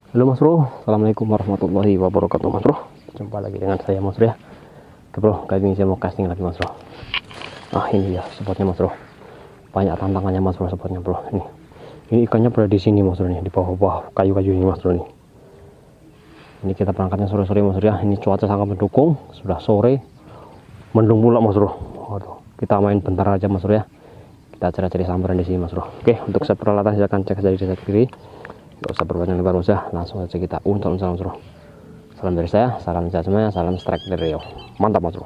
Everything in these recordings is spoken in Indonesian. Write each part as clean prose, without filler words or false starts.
Halo Mas Bro, Assalamualaikum warahmatullahi wabarakatuh Mas Bro. Jumpa lagi dengan saya Mas Bro ya. Oke Bro, kali ini saya mau casting lagi Mas Bro. Ah ini ya spotnya Mas Bro. Banyak tantangannya Mas Bro spotnya Bro. Ini ikannya berada di sini Mas Bro nih, di bawah-bawah kayu-kayu ini Mas Bro nih. Ini kita berangkatnya sore-sore Mas Bro ya. Ini cuaca sangat mendukung, sudah sore, mendung pula Mas Bro. Waduh, kita main bentar aja Mas Bro ya. Kita cari-cari sambaran di sini Mas Bro. Oke, untuk set peralatan silakan cek saja di desa kiri. Gak usah berbanyak lebar, usah langsung saja kita uncal Mas Bro. Salam dari saya, salam sehat semuanya, salam strike dari Rio. Mantap Mas Bro.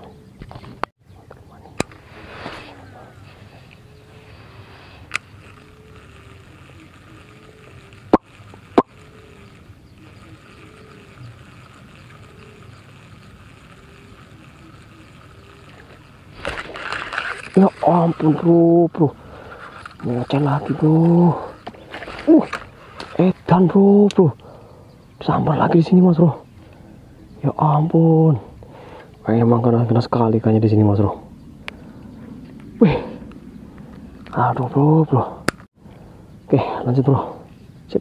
Ya ampun bro, ngoceh lagi bro. Edan bro, sambar lagi di sini Mas Bro. Ya ampun, emang kena sekali kayaknya di sini Mas Bro. Wih, aduh bro. Oke, lanjut bro. Sip.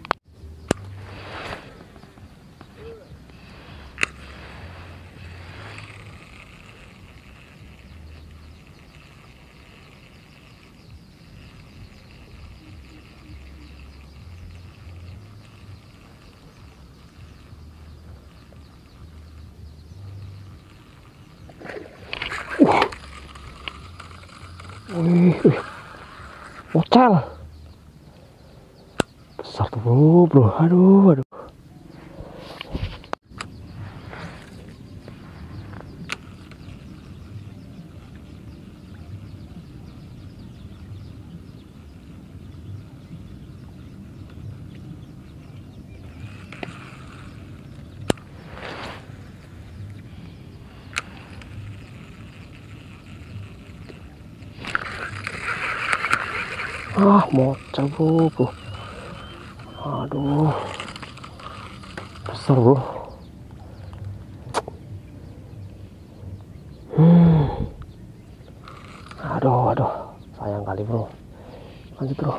Wih, ocel besar tuh bro. Aduh. Mocel bro. Aduh, besar bro. Aduh, sayang kali bro. Lanjut bro.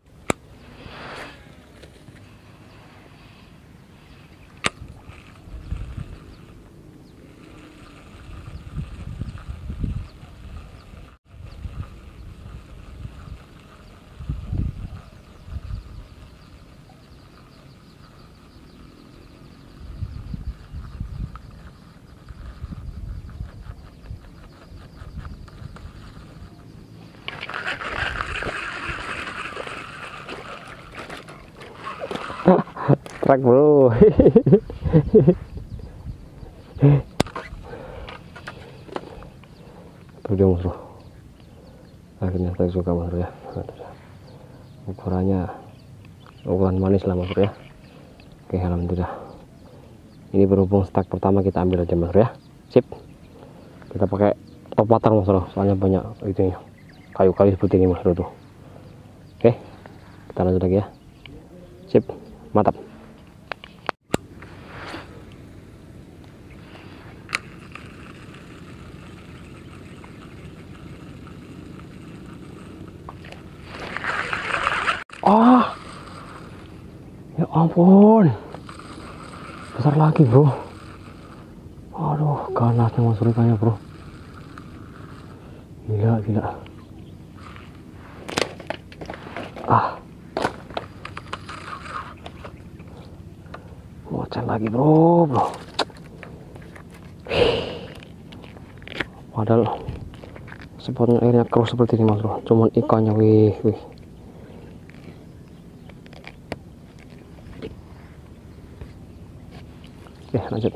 Trek bro. Tuh dia Mas Bro. Akhirnya saya suka Mas Bro ya. Ukuran manis lah Mas Bro ya. Oke, alhamdulillah. Ini berhubung stak pertama kita ambil aja Mas Bro ya. Sip. Kita pakai top water Mas Bro, soalnya banyak itu kayu-kayu seperti ini Mas Bro tuh. Oke, kita lanjut lagi ya. Sip, mantap. Ya ampun, besar lagi bro. Aduh, ganasnya Mas Bro kayaknya bro. Gila. Ngoceh lagi bro. Padahal spotnya airnya keruh seperti ini Mas Bro, cuman ikannya wih. Oke, lanjut.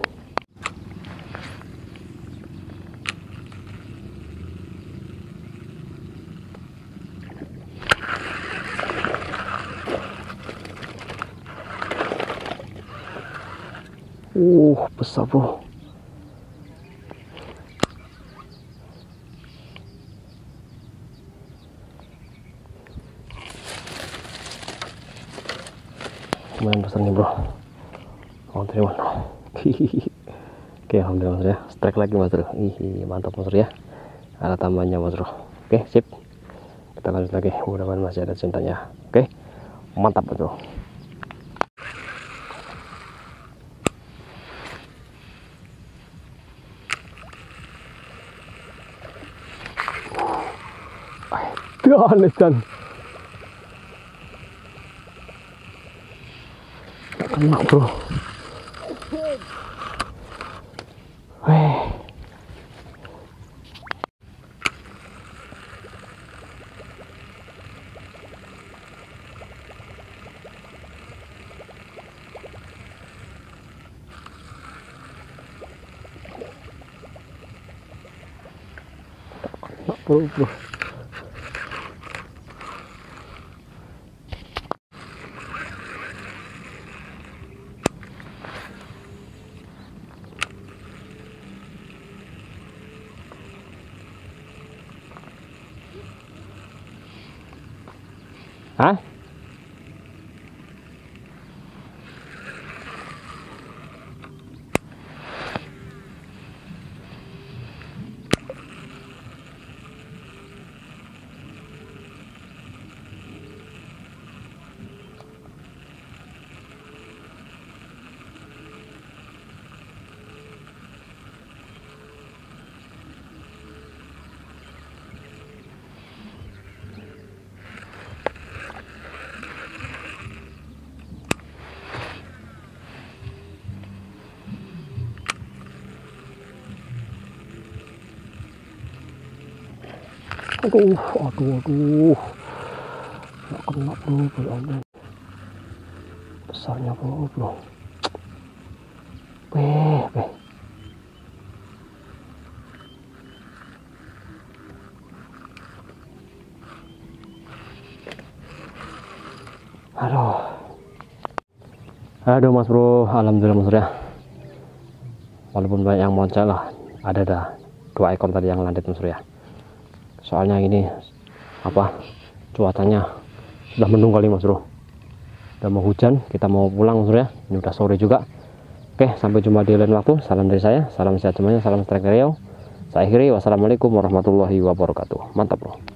Besar bro. Lumayan besar nih bro. Terima. Oke, alhamdulillah Mas Bro ya. Strike lagi Mas Bro. Mantap Mas Bro ya. Ada tambahnya Mas Bro. Oke, sip. Kita lanjut lagi. Mudah-mudahan masih ada cintanya. Oke, mantap Mas Bro. Aneh kan. Kena bro. Bro. Hah? Aduh. Nggak kena bro, ampun. Besarnya bro. Weh. Aduh mas bro, alhamdulillah mas bro ya. Walaupun banyak yang moncal lah, ada 2 ekor tadi yang landet mas bro ya. Soalnya ini cuacanya sudah mendung kali mas bro, udah mau hujan, kita mau pulang mas bro ya. Ini udah sore juga. Oke, sampai jumpa di lain waktu. Salam dari saya, salam sehat semuanya, salam strike Riau. Saya akhiri, wassalamualaikum warahmatullahi wabarakatuh. Mantap bro.